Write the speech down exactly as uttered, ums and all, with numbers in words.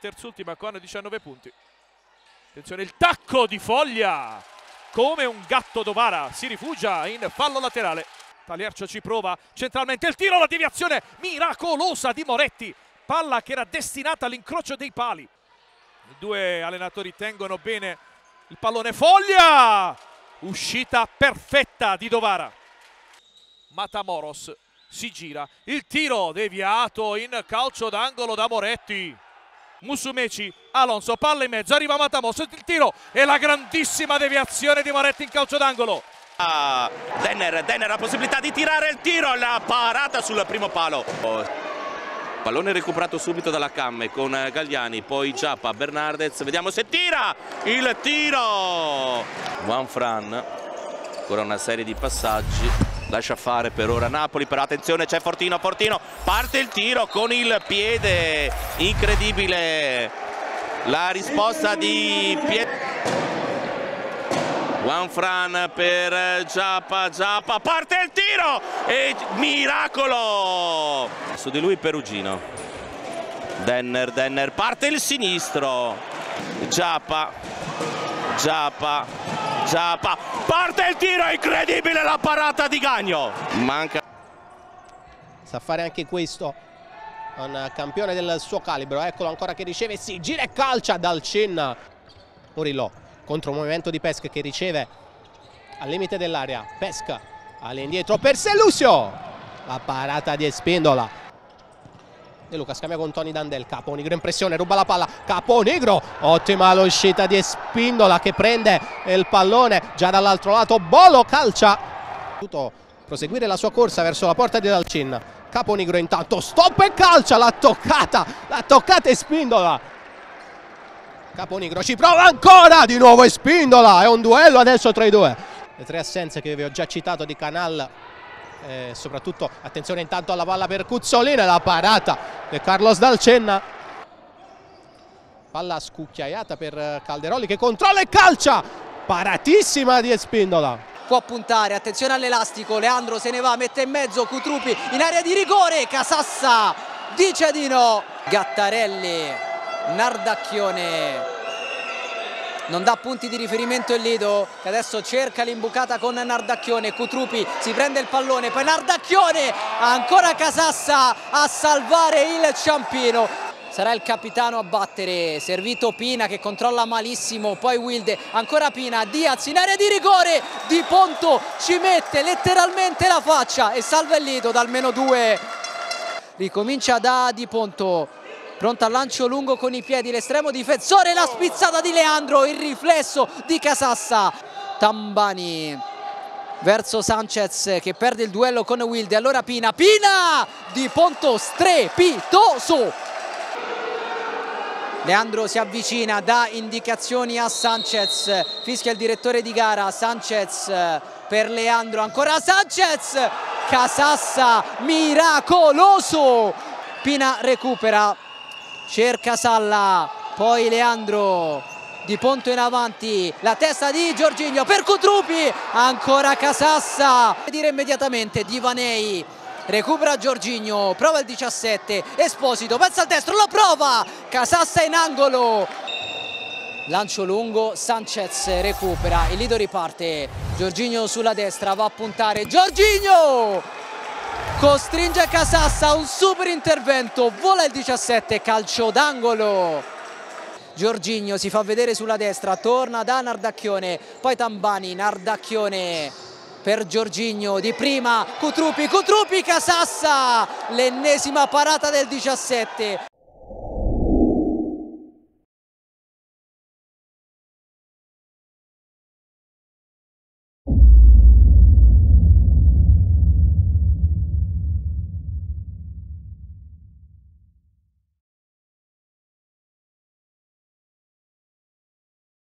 terzultima con diciannove punti. Attenzione, il tacco di Foglia, come un gatto Dovara, si rifugia in fallo laterale. Taliercio ci prova, centralmente il tiro, la deviazione miracolosa di Moretti, palla che era destinata all'incrocio dei pali. I due allenatori tengono bene il pallone. Foglia, uscita perfetta di Dovara. Matamoros si gira, il tiro deviato in calcio d'angolo da Moretti. Musumeci, Alonso, palla in mezzo, arriva Matamoros, il tiro e la grandissima deviazione di Moretti in calcio d'angolo. Ah, Denner, Denner ha la possibilità di tirare il tiro, la parata sul primo palo. Oh. Pallone recuperato subito dalla Camme con Galliani, poi Giappa, Bernardez, vediamo se tira il tiro. Juan Fran, ancora una serie di passaggi. Lascia fare per ora Napoli, però attenzione, c'è Fortino, Fortino, parte il tiro con il piede, incredibile la risposta di Pietro. Juan Fran per Giappa, Giappa, parte il tiro e miracolo! Su di lui Perugino, Denner, Denner, parte il sinistro, Giappa, Giappa, Giappa, parte il tiro, incredibile la parata di Gagno. Manca. Sa fare anche questo, un campione del suo calibro, eccolo ancora che riceve, si gira e calcia dal Cenna. Murillo contro un movimento di Pesca che riceve al limite dell'area, Pesca all'indietro per Selusio, la parata di Espindola. De Luca scambia con Tony Dandel, Caponigro in pressione, ruba la palla, Caponigro, ottima l'uscita di Espindola che prende il pallone già dall'altro lato, Bolo calcia, tutto proseguire la sua corsa verso la porta di Dalcin. Caponigro intanto stop e calcia, l'ha toccata, l'ha toccata Espindola. Caponigro ci prova ancora, di nuovo Espindola, è un duello adesso tra i due. Le tre assenze che vi ho già citato di Canal. Eh, soprattutto attenzione intanto alla palla per Cuzzolini, la parata di Carlos Dalcenna, palla scucchiaiata per Calderoli che controlla e calcia, paratissima di Espindola. Può puntare, attenzione all'elastico, Leandro se ne va, mette in mezzo Cutrupi in area di rigore, Casassa, dice di no, Gattarelli, Nardacchione. Non dà punti di riferimento il Lido, che adesso cerca l'imbucata con Nardacchione. Cutrupi si prende il pallone, poi Nardacchione, ancora Casassa a salvare il Ciampino. Sarà il capitano a battere, servito Pina che controlla malissimo, poi Wilde, ancora Pina, Diaz in area di rigore, Di Ponto ci mette letteralmente la faccia e salva il Lido dal meno due. Ricomincia da Di Ponto. Pronto al lancio lungo con i piedi, l'estremo difensore, la spizzata di Leandro, il riflesso di Casassa. Tambani verso Sanchez che perde il duello con Wilde, allora Pina, Pina! Di Ponto strepitoso! Leandro si avvicina, dà indicazioni a Sanchez, fischia il direttore di gara, Sanchez per Leandro, ancora Sanchez! Casassa, miracoloso! Pina recupera. Cerca Salla, poi Leandro, Di Ponto in avanti, la testa di Jorginho per Cutrupi, ancora Casassa, dire immediatamente Divanei, recupera Jorginho, prova il diciassette, Esposito, pensa al destro, lo prova, Casassa in angolo, lancio lungo, Sanchez recupera, il Lido riparte, Jorginho sulla destra, va a puntare, Jorginho! Costringe Casassa, un super intervento, vola il diciassette, calcio d'angolo. Jorginho si fa vedere sulla destra, torna da Nardacchione, poi Tambani, Nardacchione per Jorginho, di prima Cutrupi, Cutrupi, Casassa, l'ennesima parata del diciassette.